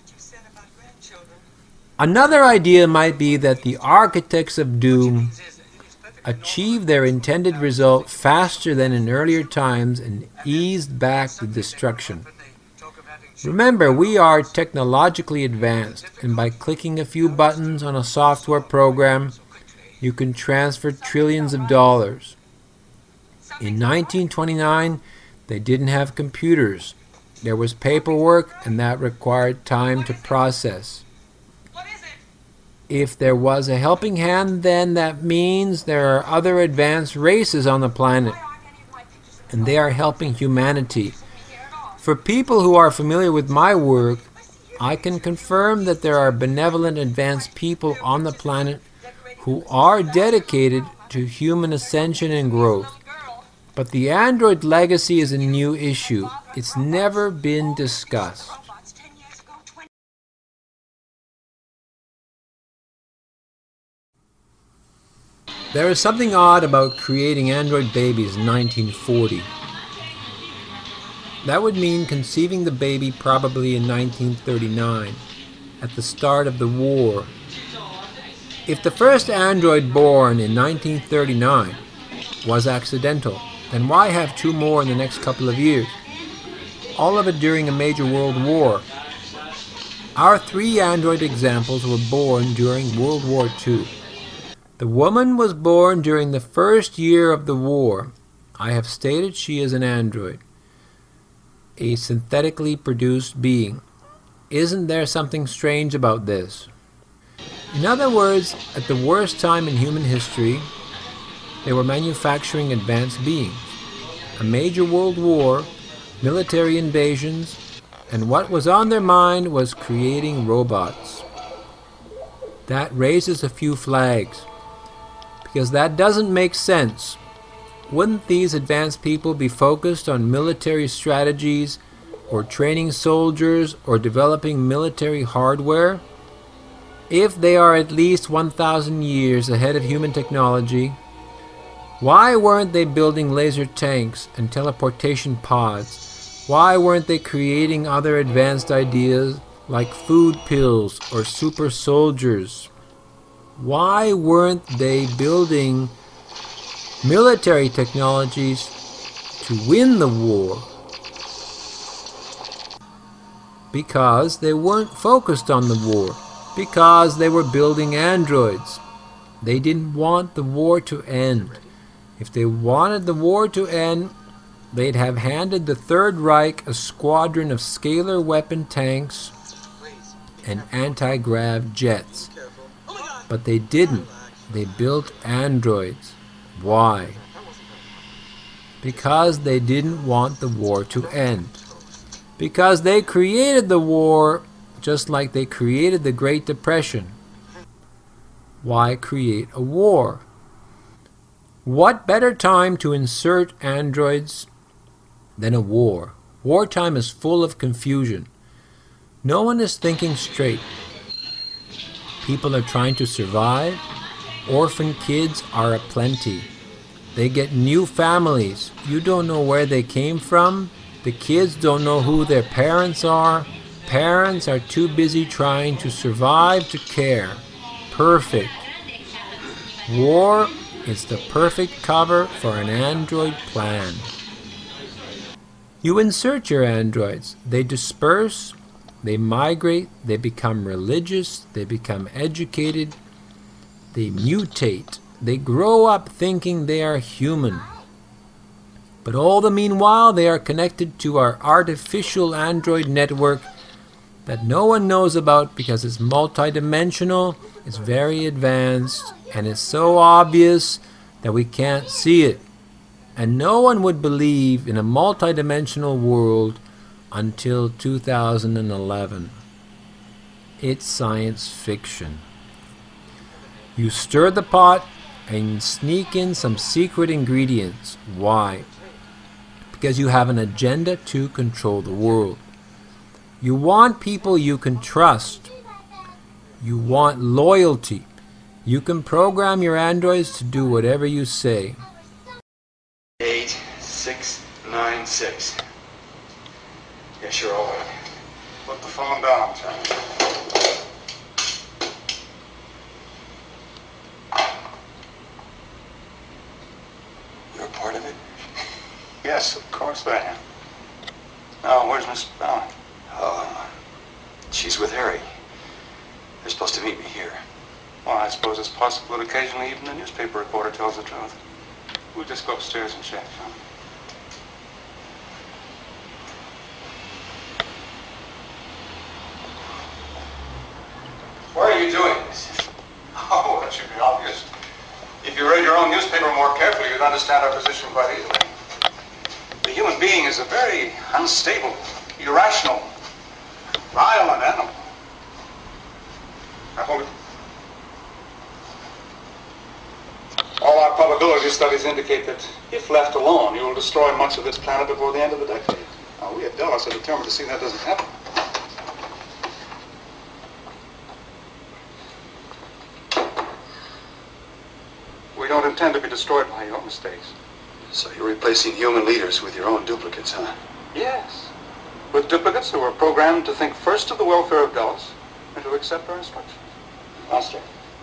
Another idea might be that the architects of doom achieved their intended result faster than in earlier times and eased back the destruction. Remember, we are technologically advanced, and by clicking a few buttons on a software program, you can transfer trillions of dollars. In nineteen twenty-nine, they didn't have computers. There was paperwork, and that required time to process. If there was a helping hand, then that means there are other advanced races on the planet, and they are helping humanity. For people who are familiar with my work, I can confirm that there are benevolent advanced people on the planet who are dedicated to human ascension and growth. But the android legacy is a new issue. It's never been discussed. There is something odd about creating android babies in nineteen forty. That would mean conceiving the baby probably in nineteen thirty-nine, at the start of the war. If the first android born in nineteen thirty-nine was accidental, then why have two more in the next couple of years? All of it during a major world war. Our three android examples were born during World War Two. The woman was born during the first year of the war. I have stated she is an android, a synthetically produced being. Isn't there something strange about this? In other words, at the worst time in human history, they were manufacturing advanced beings. A major world war, military invasions, and what was on their mind was creating robots. That raises a few flags, because that doesn't make sense. Wouldn't these advanced people be focused on military strategies, or training soldiers, or developing military hardware? If they are at least one thousand years ahead of human technology, why weren't they building laser tanks and teleportation pods? Why weren't they creating other advanced ideas like food pills or super soldiers? Why weren't they building military technologies to win the war because they weren't focused on the war, because they were building androids. They didn't want the war to end. If they wanted the war to end, they'd have handed the Third Reich a squadron of scalar weapon tanks and anti-grav jets. But they didn't. They built androids. Why? Because they didn't want the war to end. Because they created the war just like they created the Great Depression. Why create a war? What better time to insert androids than a war? Wartime is full of confusion. No one is thinking straight. People are trying to survive. Orphan kids are aplenty. They get new families. You don't know where they came from. The kids don't know who their parents are. Parents are too busy trying to survive to care. Perfect. War is the perfect cover for an android plan. You insert your androids. They disperse, they migrate, they become religious, they become educated, they mutate, they grow up thinking they are human. But all the meanwhile, they are connected to our artificial android network that no one knows about because it's multidimensional, it's very advanced, and it's so obvious that we can't see it. And no one would believe in a multidimensional world until two thousand eleven. It's science fiction. You stir the pot and sneak in some secret ingredients. Why? Because you have an agenda to control the world. You want people you can trust. You want loyalty. You can program your androids to do whatever you say. Eight, six, nine, six. Yeah, sure, I'll wait. Put the phone down, John. You're a part of it? Yes, of course I am. Now, where's Miss Bowen? Uh, she's with Harry. They're supposed to meet me here. Well, I suppose it's possible that occasionally even the newspaper reporter tells the truth. We'll just go upstairs and check, John. Why are you doing this? Oh, that should be obvious. If you read your own newspaper more carefully, you'd understand our position quite easily. The human being is a very unstable, irrational, violent animal. Now, hold it. All our probability studies indicate that if left alone, you will destroy much of this planet before the end of the decade. Now, we at Delos are determined to see that doesn't happen. We don't intend to be destroyed by your mistakes. So you're replacing human leaders with your own duplicates, huh? Yes. With duplicates who are programmed to think first of the welfare of Delos and to accept our instructions. Master.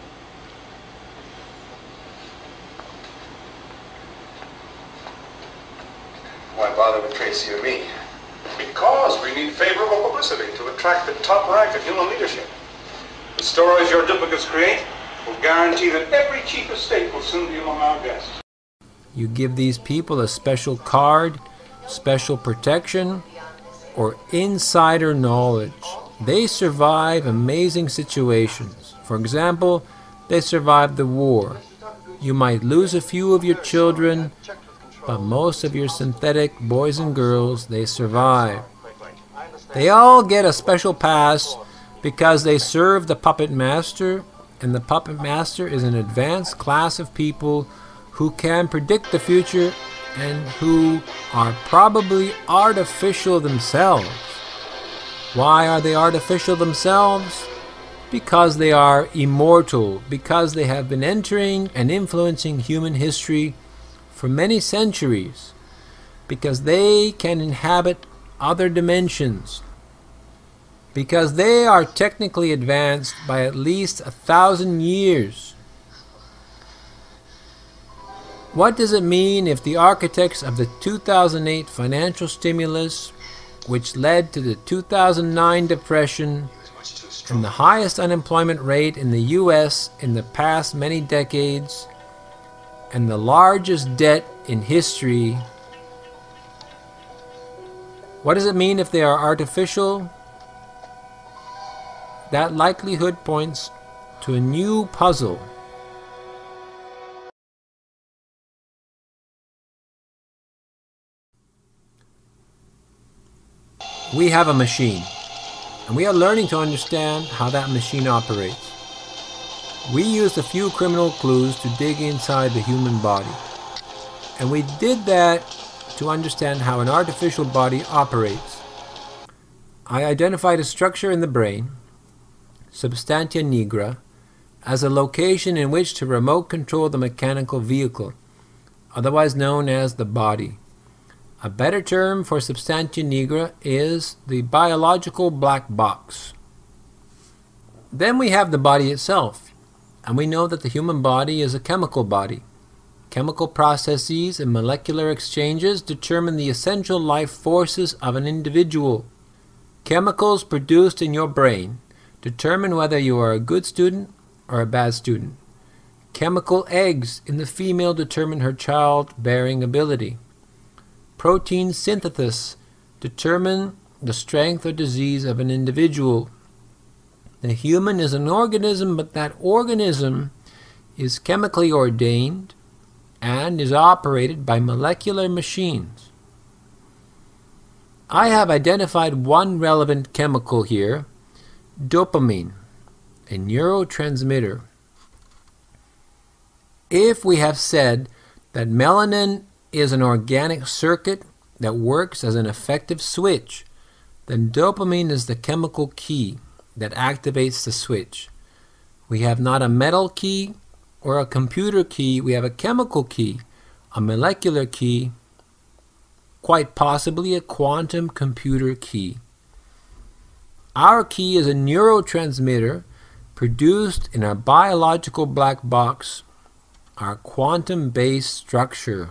Why bother with Tracy or me? Because we need favorable publicity to attract the top rank of human leadership. The stories your duplicates create will guarantee that every chief of state will soon be among our guests. You give these people a special card, special protection, or insider knowledge. They survive amazing situations. For example, they survived the war. You might lose a few of your children, but most of your synthetic boys and girls, they survive. They all get a special pass because they serve the puppet master, and the puppet master is an advanced class of people who can predict the future and who are probably artificial themselves. Why are they artificial themselves? Because they are immortal, because they have been entering and influencing human history for many centuries, because they can inhabit other dimensions, because they are technically advanced by at least a thousand years. What does it mean if the architects of the two thousand eight financial stimulus, which led to the two thousand nine depression and the highest unemployment rate in the U S in the past many decades, and the largest debt in history, what does it mean if they are artificial? That likelihood points to a new puzzle. We have a machine, and we are learning to understand how that machine operates. We used a few criminal clues to dig inside the human body, and we did that to understand how an artificial body operates. I identified a structure in the brain, substantia nigra, as a location in which to remote control the mechanical vehicle, otherwise known as the body. A better term for substantia nigra is the biological black box. Then we have the body itself, and we know that the human body is a chemical body. Chemical processes and molecular exchanges determine the essential life forces of an individual. Chemicals produced in your brain determine whether you are a good student or a bad student. Chemical eggs in the female determine her childbearing ability. Protein synthesis determine the strength or disease of an individual. The human is an organism, but that organism is chemically ordained and is operated by molecular machines. I have identified one relevant chemical here, dopamine, a neurotransmitter. If we have said that melanin is an organic circuit that works as an effective switch, then dopamine is the chemical key that activates the switch. We have not a metal key or a computer key, we have a chemical key, a molecular key, quite possibly a quantum computer key. Our key is a neurotransmitter produced in our biological black box, our quantum-based structure.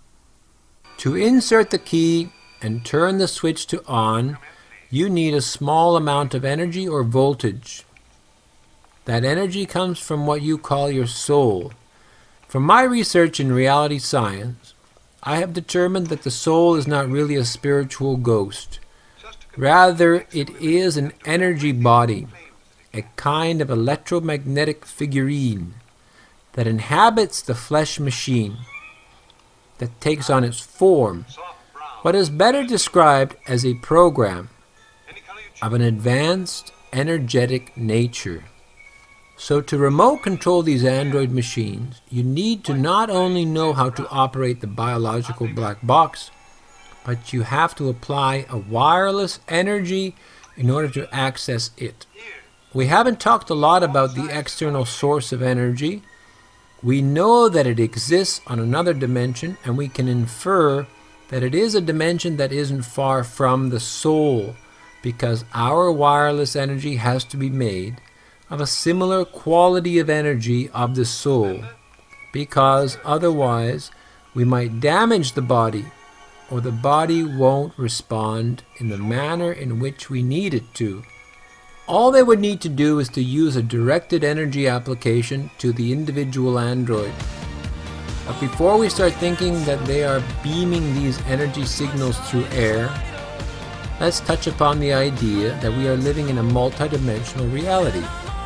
To insert the key and turn the switch to on, you need a small amount of energy or voltage. That energy comes from what you call your soul. From my research in reality science, I have determined that the soul is not really a spiritual ghost. Rather, it is an energy body, a kind of electromagnetic figurine that inhabits the flesh machine, that takes on its form, what is better described as a program of an advanced energetic nature. So to remote control these android machines, you need to not only know how to operate the biological black box, but you have to apply a wireless energy in order to access it. We haven't talked a lot about the external source of energy. We know that it exists on another dimension, and we can infer that it is a dimension that isn't far from the soul, because our wireless energy has to be made of a similar quality of energy of the soul, because otherwise we might damage the body, or the body won't respond in the manner in which we need it to. All they would need to do is to use a directed energy application to the individual android. But before we start thinking that they are beaming these energy signals through air, let's touch upon the idea that we are living in a multidimensional reality.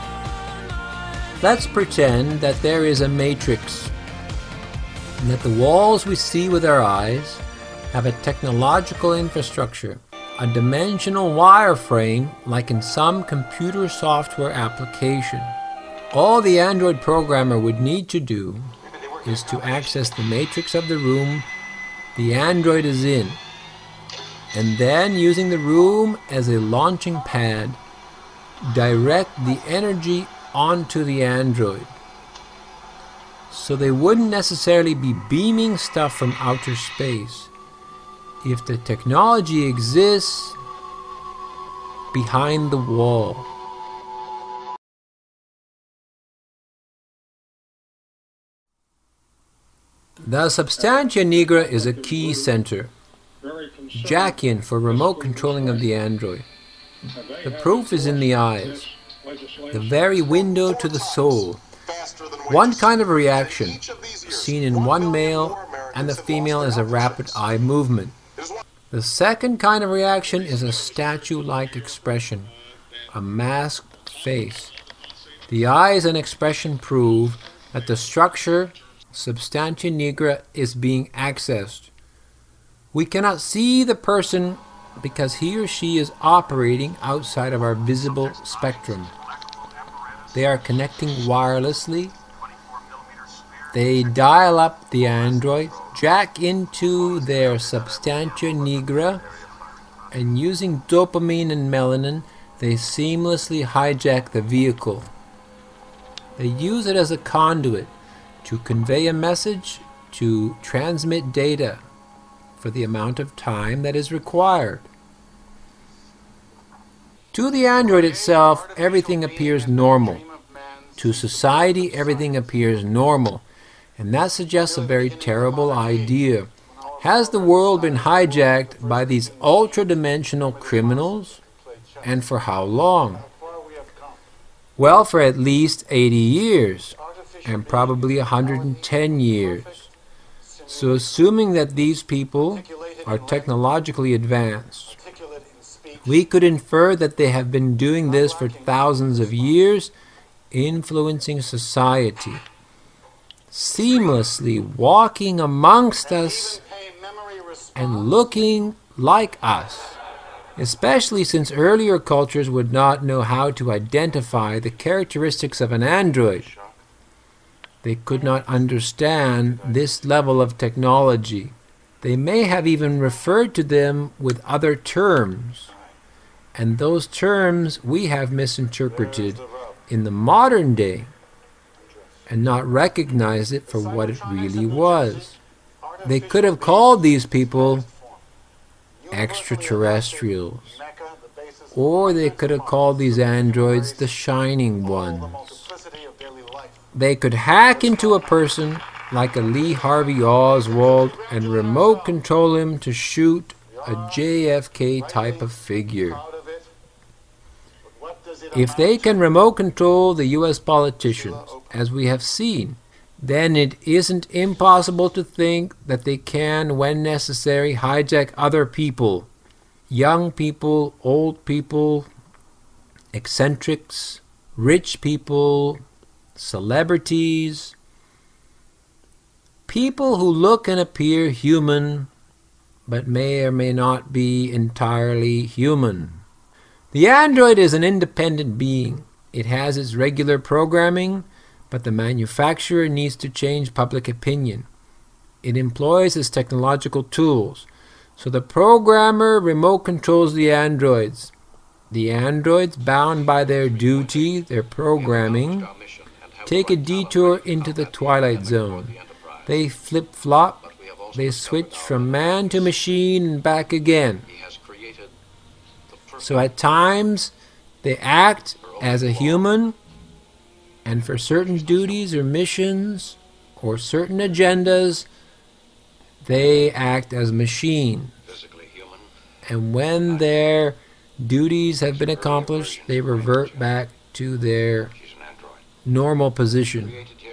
Let's pretend that there is a matrix, and that the walls we see with our eyes have a technological infrastructure, a dimensional wireframe like in some computer software application. All the Android programmer would need to do is to access the matrix of the room the Android is in, and then using the room as a launching pad, direct the energy onto the Android. So they wouldn't necessarily be beaming stuff from outer space. If the technology exists behind the wall. The substantia nigra is a key center, jack-in for remote controlling of the android. The proof is in the eyes, the very window to the soul. One kind of reaction, seen in one male and the female, is a rapid eye movement. The second kind of reaction is a statue-like expression, a masked face. The eyes and expression prove that the structure, substantia nigra, is being accessed. We cannot see the person because he or she is operating outside of our visible spectrum. They are connecting wirelessly. They dial up the android, jack into their substantia nigra, and using dopamine and melanin, they seamlessly hijack the vehicle. They use it as a conduit to convey a message, to transmit data for the amount of time that is required. To the android itself, everything appears normal. To society, everything appears normal. And that suggests a very terrible idea. Has the world been hijacked by these ultra-dimensional criminals? And for how long? Well, for at least eighty years, and probably one hundred ten years. So assuming that these people are technologically advanced, we could infer that they have been doing this for thousands of years, influencing society, seamlessly walking amongst us and looking like us, especially since earlier cultures would not know how to identify the characteristics of an android. They could not understand this level of technology. They may have even referred to them with other terms, and those terms we have misinterpreted in the modern day and not recognized it for what it really was. They could have called these people extraterrestrials, or they could have called these androids the Shining Ones. They could hack into a person like a Lee Harvey Oswald and remote control him to shoot a J F K type of figure. If they can remote control the U S politicians, as we have seen, then it isn't impossible to think that they can, when necessary, hijack other people. Young people, old people, eccentrics, rich people, celebrities, people who look and appear human, but may or may not be entirely human. The android is an independent being. It has its regular programming, but the manufacturer needs to change public opinion. It employs its technological tools. So the programmer remote controls the androids. The androids, bound by their duty, their programming, take a detour into the Twilight Zone. They flip-flop. They switch from man to machine and back again. So at times, they act as a human, and for certain duties or missions or certain agendas, they act as machines. And when their duties have been accomplished, they revert back to their normal position.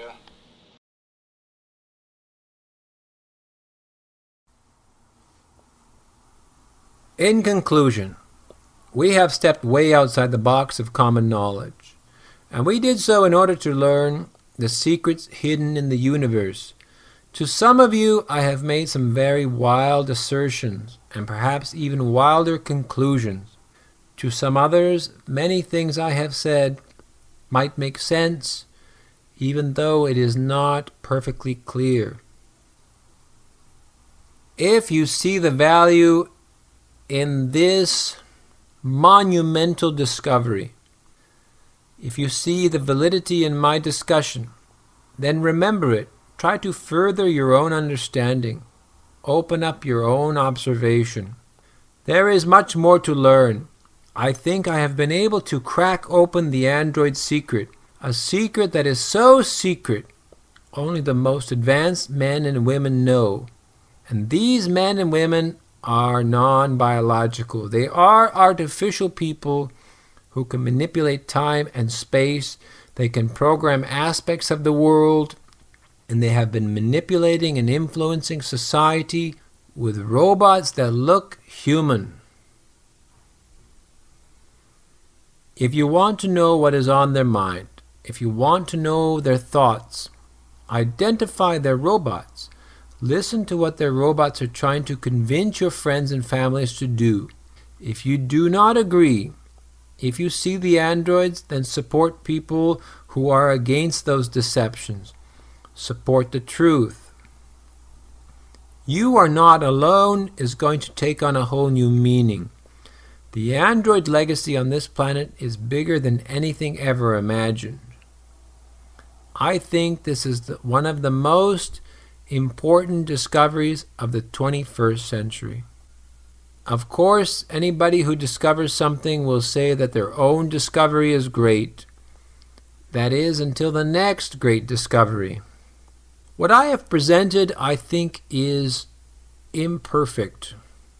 In conclusion, we have stepped way outside the box of common knowledge, and we did so in order to learn the secrets hidden in the universe. To some of you, I have made some very wild assertions, and perhaps even wilder conclusions. To some others, many things I have said might make sense, even though it is not perfectly clear. If you see the value in this monumental discovery, if you see the validity in my discussion, then remember it. Try to further your own understanding. Open up your own observation. There is much more to learn. I think I have been able to crack open the android secret, a secret that is so secret only the most advanced men and women know. And these men and women are non-biological. They are artificial people who can manipulate time and space. They can program aspects of the world, and they have been manipulating and influencing society with robots that look human. If you want to know what is on their mind, if you want to know their thoughts, identify their robots. Listen to what their robots are trying to convince your friends and families to do. If you do not agree, if you see the androids, then support people who are against those deceptions. Support the truth. You are not alone is going to take on a whole new meaning. The android legacy on this planet is bigger than anything ever imagined. I think this is the, one of the most important discoveries of the twenty-first century. Of course, anybody who discovers something will say that their own discovery is great. That is, until the next great discovery. What I have presented, I think, is imperfect.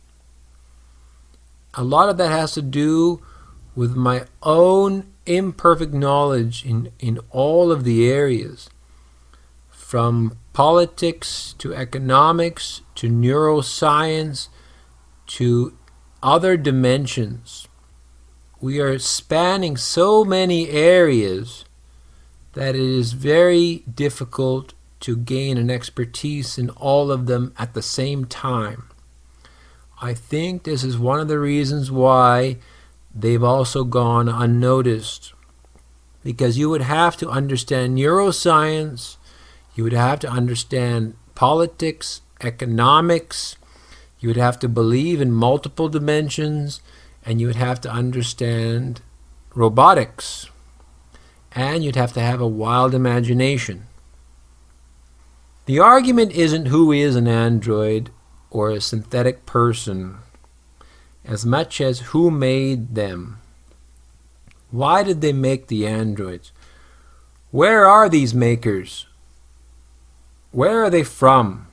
A lot of that has to do with my own imperfect knowledge in, in all of the areas, from politics to economics to neuroscience to other dimensions. We are spanning so many areas that it is very difficult to gain an expertise in all of them at the same time. I think this is one of the reasons why they've also gone unnoticed, because you would have to understand neuroscience, you would have to understand politics, economics, you would have to believe in multiple dimensions, and you would have to understand robotics, and you'd have to have a wild imagination. The argument isn't who is an android or a synthetic person, as much as who made them. Why did they make the androids? Where are these makers? Where are they from?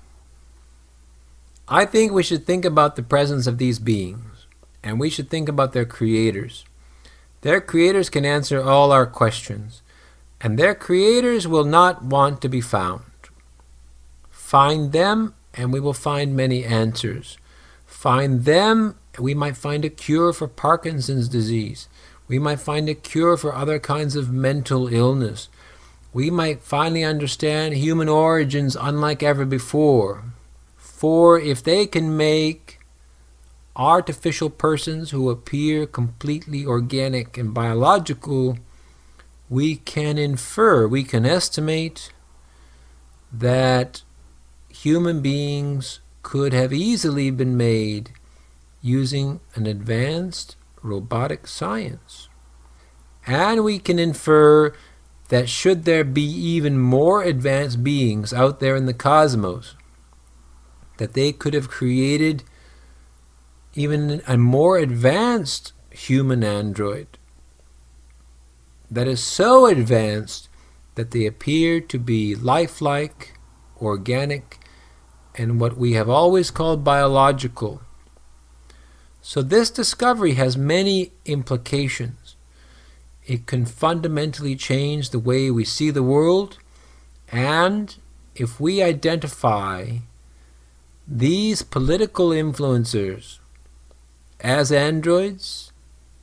I think we should think about the presence of these beings, and we should think about their creators. Their creators can answer all our questions, and their creators will not want to be found. Find them, and we will find many answers. Find them, we might find a cure for Parkinson's disease. We might find a cure for other kinds of mental illness. We might finally understand human origins unlike ever before. For if they can make artificial persons who appear completely organic and biological, we can infer, we can estimate that human beings could have easily been made using an advanced robotic science. And we can infer that should there be even more advanced beings out there in the cosmos, that they could have created even a more advanced human android that is so advanced that they appear to be lifelike, organic, and what we have always called biological. So this discovery has many implications. It can fundamentally change the way we see the world, and if we identify these political influencers as androids,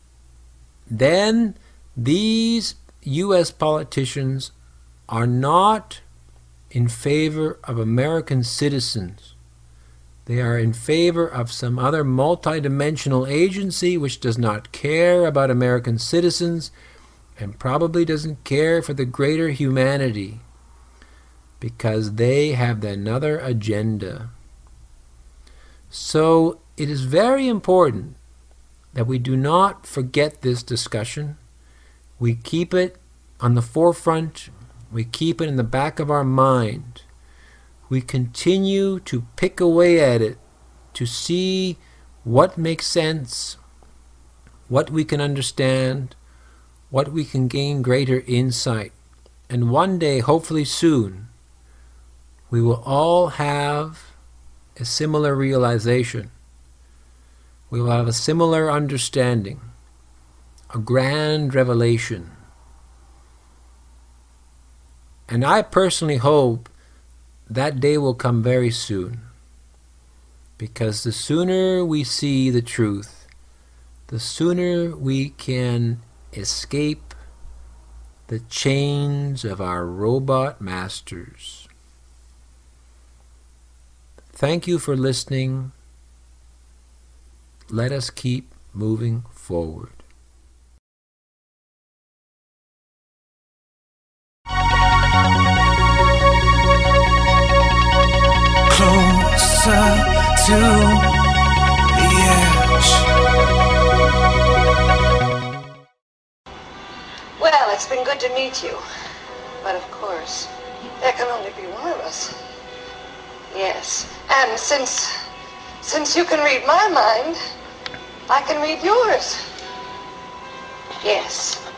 then these U S politicians are not in favor of American citizens. They are in favor of some other multidimensional agency which does not care about American citizens and probably doesn't care for the greater humanity, because they have another agenda. So it is very important that we do not forget this discussion. We keep it on the forefront. We keep it in the back of our mind. We continue to pick away at it to see what makes sense, what we can understand, what we can gain greater insight. And one day, hopefully soon, we will all have a similar realization. We will have a similar understanding, a grand revelation. And I personally hope that day will come very soon, because the sooner we see the truth, the sooner we can escape the chains of our robot masters. Thank you for listening. Let us keep moving forward. Closer to the edge. Well, it's been good to meet you. But of course, there can only be one of us. Yes. And since since you can read my mind, I can read yours. Yes.